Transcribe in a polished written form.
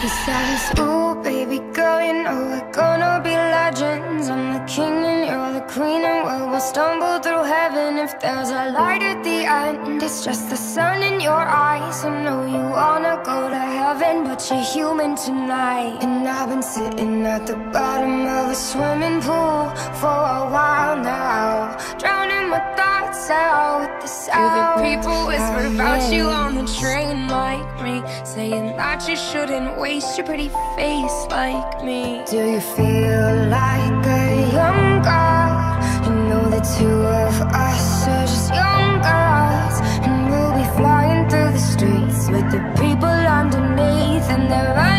He says, ooh, baby girl, you know we're gonna be legends. I'm the king and you're the queen, and we'll stumble through heaven. If there's a light at the end, it's just the sun in your eyes. I know you wanna go to heaven, but you're human tonight. And I've been sitting at the bottom of a swimming pool for a while now, drowning my thoughts out with the sound. Do the people whisper about you on the train like me, saying that you shouldn't waste your pretty face like me? Do you feel like a young girl? You know the two of us are just young girls, and we'll be flying through the streets with the people underneath, and they're